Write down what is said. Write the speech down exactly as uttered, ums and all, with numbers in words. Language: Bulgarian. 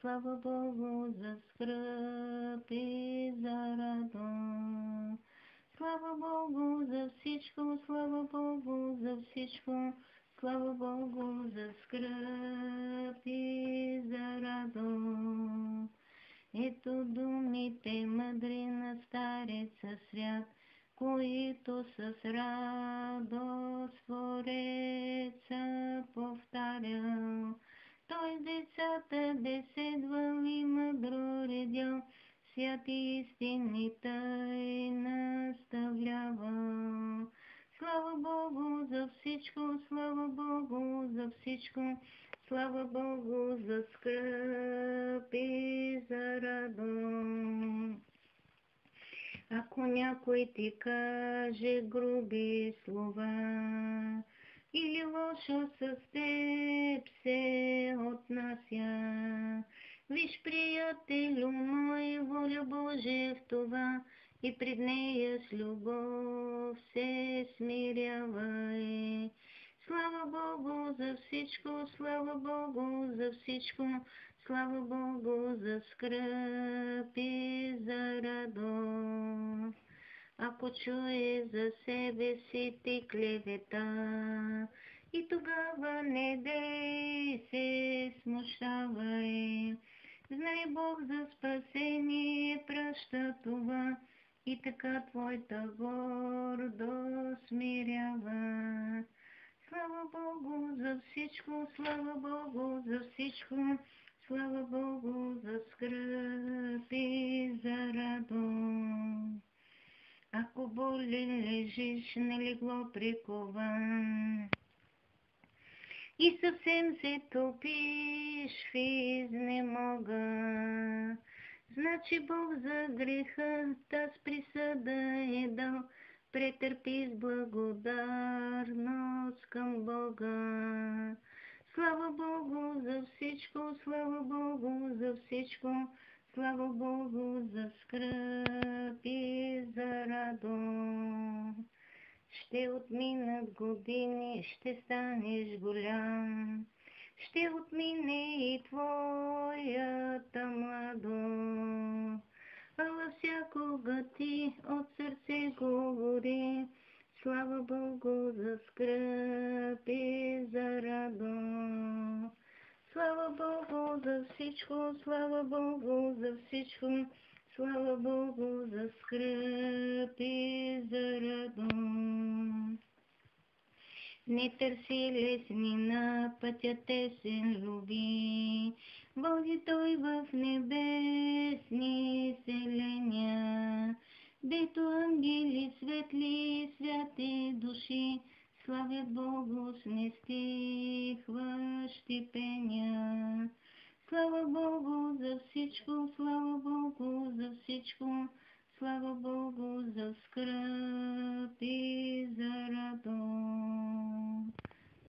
слава Богу за скръб и за радост. Слава Богу за всичко, слава Богу за всичко, слава Богу за скръб и за радост. Ето думите мъдри на стареца свят, които с радост Твореца повтарял. Той децата беседвал и мъдро редял, святи истини тъй наставлявал. Слава Богу за всичко, слава Богу за всичко, слава Богу за скръб и за радост. Ако някой ти каже груби слова или лошо с теб се отнася, виж, приятелю мой, воля Божия в това и пред нея с любов се смирявай. Слава Богу за всичко, слава Богу за всичко, слава Богу за скръб и за радост. Ако чуе за себе си ти клевета, и тогава не дей се смущавай. Знай, Бог за спасение праща това, и така твоята гордост смирява. Слава Богу за всичко, слава Богу за всичко, слава Богу за скръб и за радост. Ако болен лежиш на легло прикован и съвсем се топиш в изнемога, значи Бог за греха таз присъда е дал, претърпи с благодарност към Бога. Слава Богу за всичко, слава Богу за всичко, слава Богу за скръб и за радост. Ще отминат години, ще станеш голям, ще отмине и твоята младост. Ала всякога ти от сърце говори, слава Богу за скръб и за радост. Слава Богу за всичко, слава Богу за всичко, слава Богу за скръб и за радост. Не търси лесни на пътя тесен люби, води той в небесни селения, дето ангели светли святи души славят Богу с нестихващи пения. Слава Богу за всичко, слава Богу за всичко, слава Богу за скръб и за радост.